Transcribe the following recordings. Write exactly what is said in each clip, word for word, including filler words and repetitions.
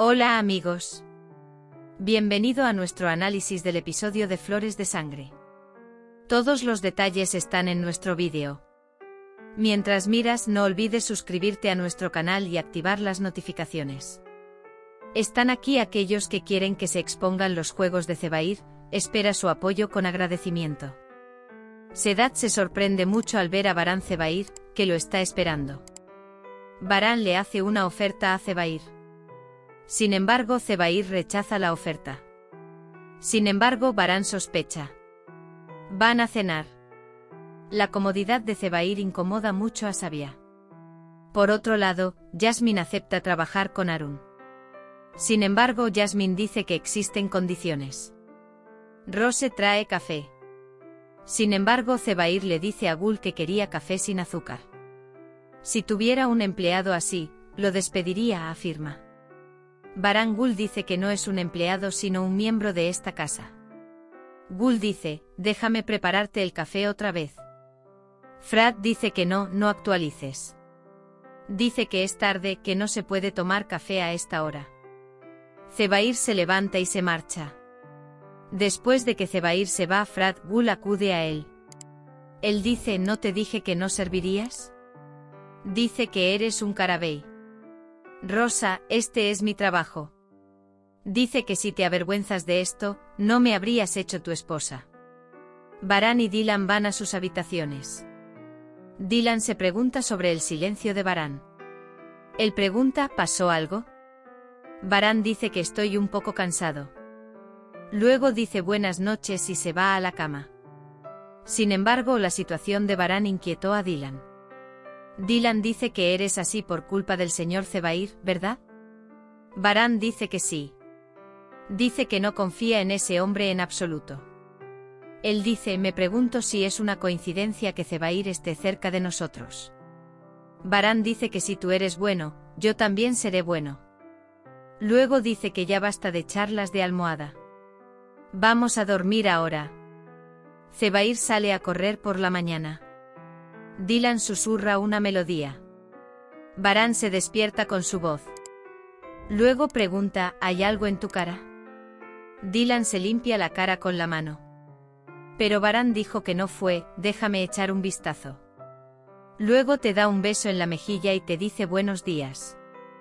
Hola amigos. Bienvenido a nuestro análisis del episodio de Flores de Sangre. Todos los detalles están en nuestro vídeo. Mientras miras, no olvides suscribirte a nuestro canal y activar las notificaciones. Están aquí aquellos que quieren que se expongan los juegos de Zebair, espera su apoyo con agradecimiento. Sedat se sorprende mucho al ver a Baran Zebair, que lo está esperando. Baran le hace una oferta a Zebair. Sin embargo, Zebair rechaza la oferta. Sin embargo, Baran sospecha. Van a cenar. La comodidad de Zebair incomoda mucho a Sabia. Por otro lado, Jasmine acepta trabajar con Harun. Sin embargo, Jasmine dice que existen condiciones. Rose trae café. Sin embargo, Zebair le dice a Gul que quería café sin azúcar. Si tuviera un empleado así, lo despediría, afirma. Baran Gul dice que no es un empleado sino un miembro de esta casa. Gul dice, déjame prepararte el café otra vez. Frat dice que no, no actualices. Dice que es tarde, que no se puede tomar café a esta hora. Zebair se levanta y se marcha. Después de que Zebair se va, Frat Gul acude a él. Él dice, ¿no te dije que no servirías? Dice que eres un carabey. Rosa, este es mi trabajo. Dice que si te avergüenzas de esto, no me habrías hecho tu esposa. Baran y Dylan van a sus habitaciones. Dylan se pregunta sobre el silencio de Baran. Él pregunta, ¿pasó algo? Baran dice que estoy un poco cansado. Luego dice buenas noches y se va a la cama. Sin embargo, la situación de Baran inquietó a Dylan. Dylan dice que eres así por culpa del señor Zebair, ¿verdad? Baran dice que sí. Dice que no confía en ese hombre en absoluto. Él dice, me pregunto si es una coincidencia que Zebair esté cerca de nosotros. Baran dice que si tú eres bueno, yo también seré bueno. Luego dice que ya basta de charlas de almohada. Vamos a dormir ahora. Zebair sale a correr por la mañana. Dylan susurra una melodía. Baran se despierta con su voz. Luego pregunta, ¿hay algo en tu cara? Dylan se limpia la cara con la mano. Pero Baran dijo que no fue, déjame echar un vistazo. Luego te da un beso en la mejilla y te dice buenos días.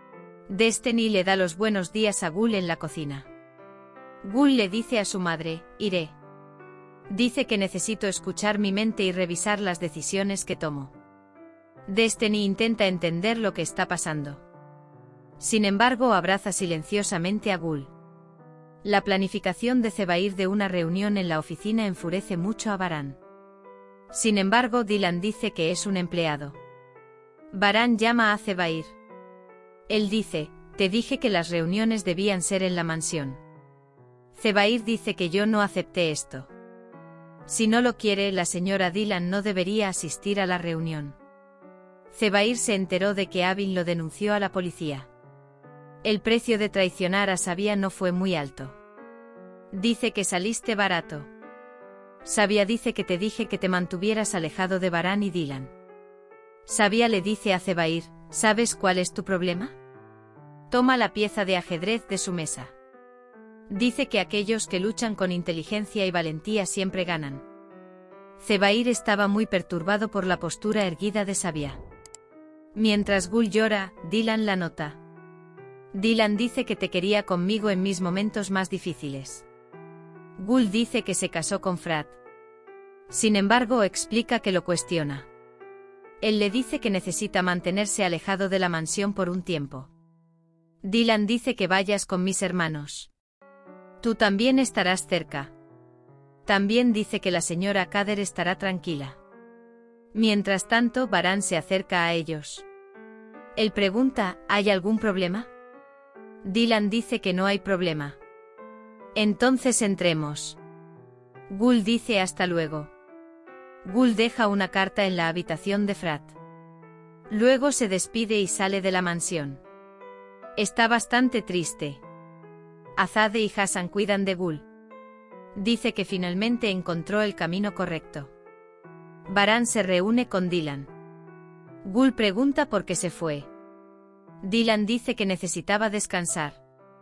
Destiny le da los buenos días a Gul en la cocina. Gul le dice a su madre, iré. Dice que necesito escuchar mi mente y revisar las decisiones que tomo. Destiny intenta entender lo que está pasando. Sin embargo, abraza silenciosamente a Gul. La planificación de Zebair de una reunión en la oficina enfurece mucho a Baran. Sin embargo, Dylan dice que es un empleado. Baran llama a Zebair. Él dice, te dije que las reuniones debían ser en la mansión. Zebair dice que yo no acepté esto. Si no lo quiere, la señora Dylan no debería asistir a la reunión. Zebair se enteró de que Avin lo denunció a la policía. El precio de traicionar a Sabia no fue muy alto. Dice que saliste barato. Sabia dice que te dije que te mantuvieras alejado de Baran y Dylan. Sabia le dice a Zebair, ¿sabes cuál es tu problema? Toma la pieza de ajedrez de su mesa. Dice que aquellos que luchan con inteligencia y valentía siempre ganan. Zebair estaba muy perturbado por la postura erguida de Sabia. Mientras Gul llora, Dylan la nota. Dylan dice que te quería conmigo en mis momentos más difíciles. Gul dice que se casó con Frat. Sin embargo, explica que lo cuestiona. Él le dice que necesita mantenerse alejado de la mansión por un tiempo. Dylan dice que vayas con mis hermanos. Tú también estarás cerca. También dice que la señora Kader estará tranquila. Mientras tanto, Baran se acerca a ellos. Él pregunta, ¿hay algún problema? Dylan dice que no hay problema. Entonces entremos. Gul dice hasta luego. Gul deja una carta en la habitación de Frat. Luego se despide y sale de la mansión. Está bastante triste. Azade y Hassan cuidan de Gul. Dice que finalmente encontró el camino correcto. Baran se reúne con Dylan. Gul pregunta por qué se fue. Dylan dice que necesitaba descansar.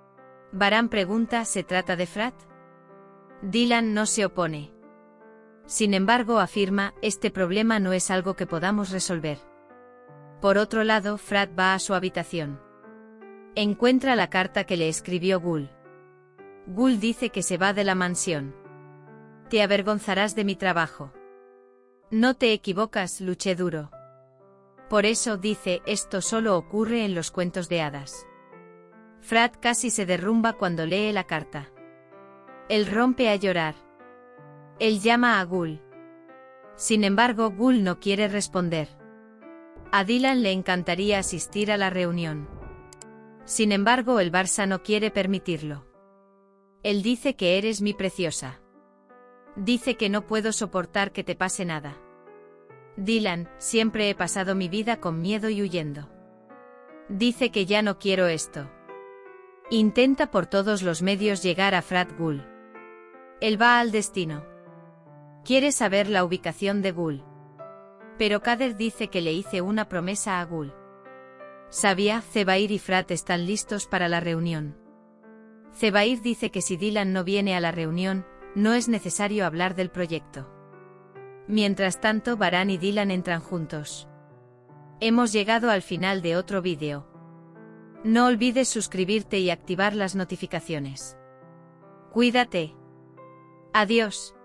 Baran pregunta, ¿se trata de Frat? Dylan no se opone. Sin embargo, afirma, este problema no es algo que podamos resolver. Por otro lado, Frat va a su habitación. Encuentra la carta que le escribió Gul. Gul dice que se va de la mansión. Te avergonzarás de mi trabajo. No te equivocas, luché duro. Por eso, dice, esto solo ocurre en los cuentos de hadas. Frat casi se derrumba cuando lee la carta. Él rompe a llorar. Él llama a Gul. Sin embargo, Gul no quiere responder. A Dylan le encantaría asistir a la reunión. Sin embargo, el Barça no quiere permitirlo. Él dice que eres mi preciosa. Dice que no puedo soportar que te pase nada. Dylan, siempre he pasado mi vida con miedo y huyendo. Dice que ya no quiero esto. Intenta por todos los medios llegar a Frat Gul. Él va al destino. Quiere saber la ubicación de Gul. Pero Kader dice que le hice una promesa a Gul. Sabia, Zebair y Frat están listos para la reunión. Zebair dice que si Dylan no viene a la reunión, no es necesario hablar del proyecto. Mientras tanto, Baran y Dylan entran juntos. Hemos llegado al final de otro vídeo. No olvides suscribirte y activar las notificaciones. Cuídate. Adiós.